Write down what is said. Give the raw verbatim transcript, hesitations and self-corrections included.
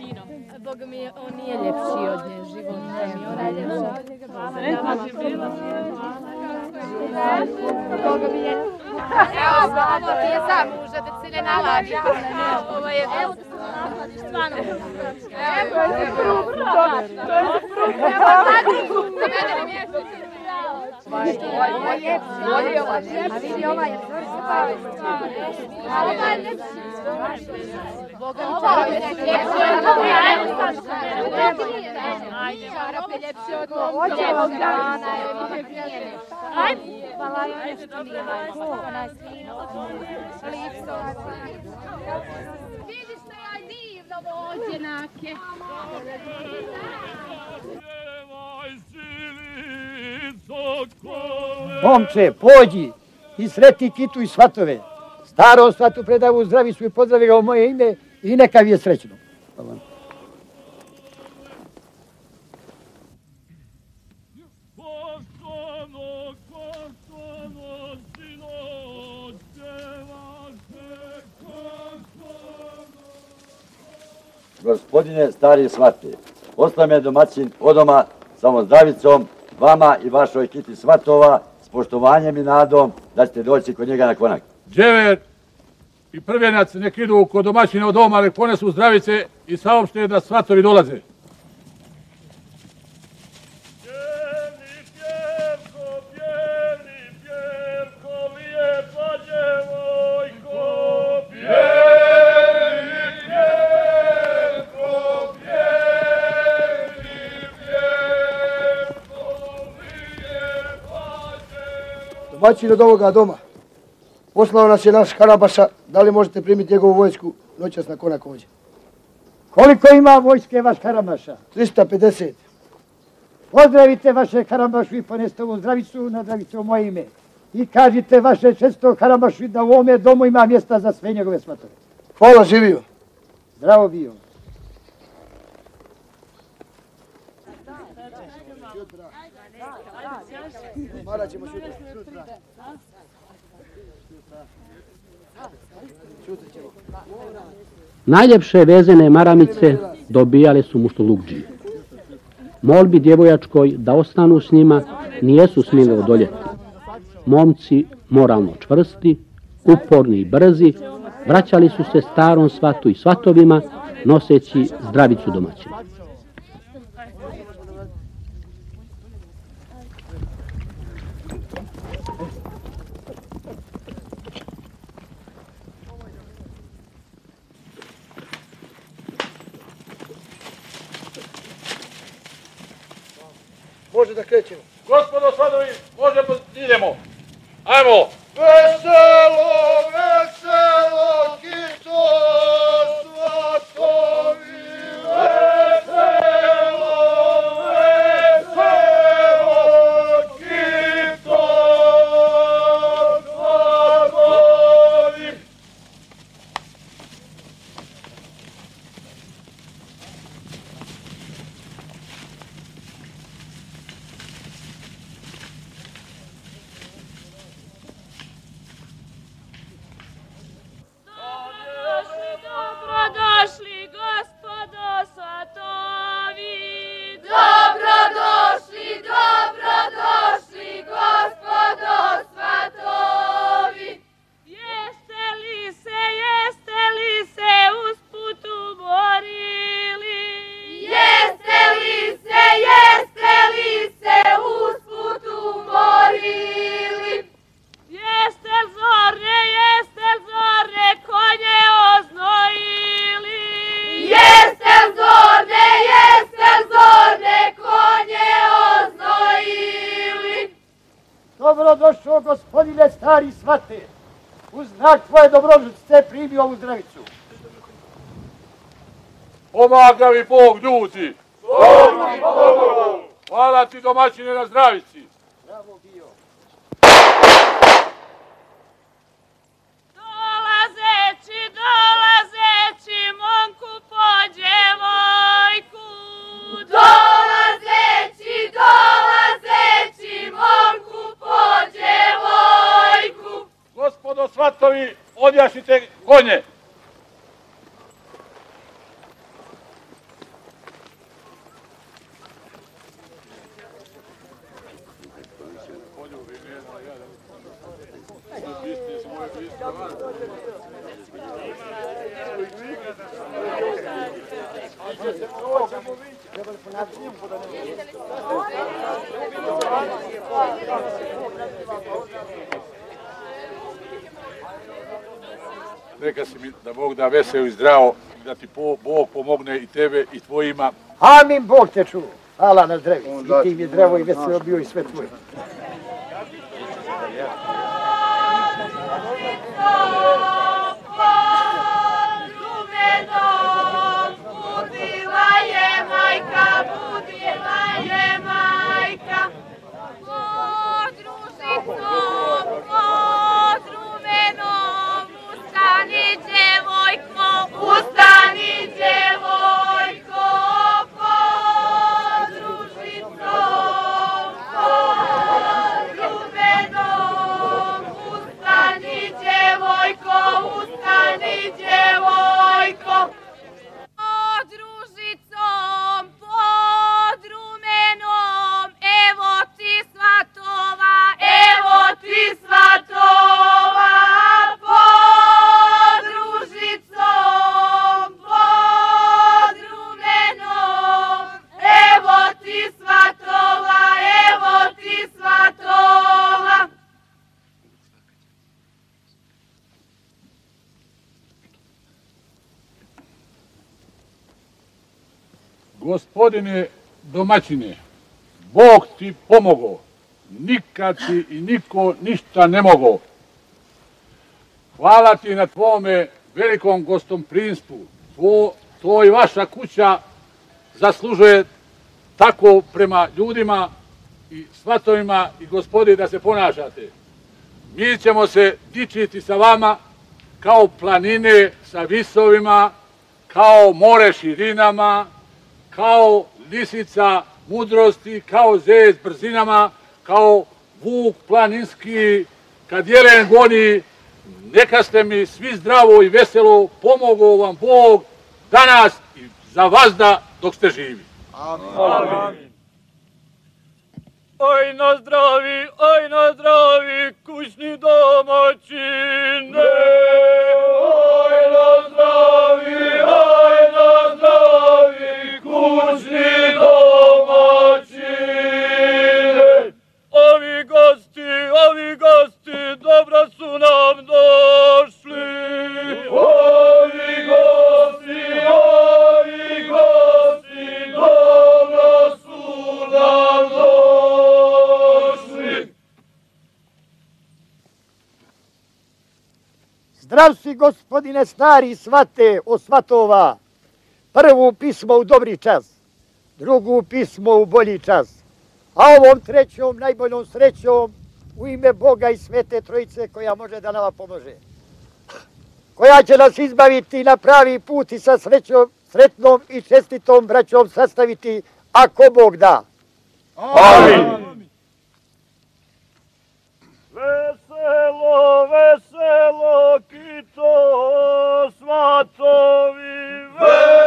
sinom. Boga mi, on nije ljepši od nje, života mi, ona je ljepša. Boga mi je... Evo, ovo ti je za muža, da se ne nalaži. Ovo je... Evo da se ne nalažiš, stvarno. Evo, to je prug, to je prug. Evo, zadnji, za mene ne mješćete. Ovo je ljepši, ovo je ljepši. A vidi, ova je ljepši. A ova je ljepši. Boga mi, čarap je ljepši od mene. Čarap je ljepši od mene. Ona je nije ljepša. Hvala joj nešto nije ljepša. Ona je svino. Lipso. Vidiš što je divno vođenake. Momče, pođi i sretni Kitu i svatove. Starom svatu predavu zdravicu i pozdravi ga u moje ime i neka vi je srećno. Gospodine stari svate, ostao me domaćin od doma samo zdravicom, vama i vašoj Kiti svatova, s poštovanjem i nadom da ćete doći kod njega na konak. Džever i prvenac nek idu kod domaćina od doma, nek ponesu zdravice i saopšte da svatovi dolaze. Domaćin od ovoga doma. Poslao nas je naš Karabaša, da li možete primiti njegovu vojsku noćas na konak ovdje? Koliko ima vojske vaš Karabaša? trista pedeset. Pozdravite vaše Karabašu i poneste ovu zdravicu na zdravicu u moje ime. I kažite vaše često Karabašu da u ovome domu ima mjesta za sve njegove svatove. Hvala, živio. Zdravo bio. Mara ćemo sutra. Najljepše vezene maramice dobijale su muštolukđije. Molbi djevojačkoj da ostanu s njima nijesu smjeli odoljeti. Momci, moralno čvrsti, uporni i brzi, vraćali su se starom svatu i svatovima, noseći zdravicu domaćina. Može da krećemo. Gospodo svadovi, možemo, idemo. Ajmo! Veselo, veselo, Kito, svatovi, veselo, veselo, Kito, svatovi. Dobrodošli, gospodo svatovi! Dobrodošli, dobrodošli, gospodo svatovi! Jeste li se, jeste li se usput umorili? Jeste li se, jeste li se usput umorili? Jeste zorne, jeste zorne konje oznojili? Jeste zorne, jeste zorne konje oznojili? Dobrodošao, gospodine stari svate. U znak tvoje dobrožućice primi ovu zdravicu. Pomaga mi Bog, ljudi! Bog mi Bogu! Hvala ti domaćine na zdravici! Bravo bio. Dolazeći, dolazeći, momku po djevojku. Dolazeći, dolazeći, momku po djevojku. Gospodo svatovi, odjašite konje! Reka si mi da Bog da veseo i zdravo, da ti po, Bog pomogne i tebe i tvojima. Amin, Bog te čuva. Hvala na zdravi. I ti mi zdravo i veseo bio i sve tvoje. Budila je majka, budila je majka. Pod ružicom, pod rumenom, ustani djevojko, ustani djevojko. Pod ružicom, pod rumenom, ustani djevojko, ustani djevojko. Pod ružicom, pod rumenom, evo ti svatova, evo ti svatova. Pod ružicom, pod rumenom, evo ti svatova, evo ti svatova. Gospodine domaćine, Bog ti pomogo, nikad ti i niko ništa ne mogo. Hvala ti na tvome velikom gostomprinstvu, to, to i vaša kuća zaslužuje tako prema ljudima i svatovima i gospodi da se ponašate. Mi ćemo se dičiti sa vama kao planine sa visovima, kao more širinama, kao lisica mudrosti, kao zec brzinama, kao vuk planinski, kad jelen goni, neka ste mi svi zdravo i veselo, pomogao vam Bog danas i za vazda dok ste živi. Amin. Oj na zdravi, oj na zdravi, kućni domaćine. Oj na zdravi, oj na zdravi, kućni domaćine. Ovi gosti, ovi gosti, dobro su nam došli. Ovi gosti, ovi gosti, dobro su nam došli. Zdrav si, gospodine stari svate o svatova. Prvu pismo u dobri čas, drugu pismo u bolji čas, a ovom trećom najboljom srećom u ime Boga i Svete Trojice koja može da nama pomože. Koja će nas izbaviti na pravi put i sa srećom, sretnom i čestitom braćom sastaviti, ako Bog da. Amin. Veselo, veselo, kito, svatovi, veselo.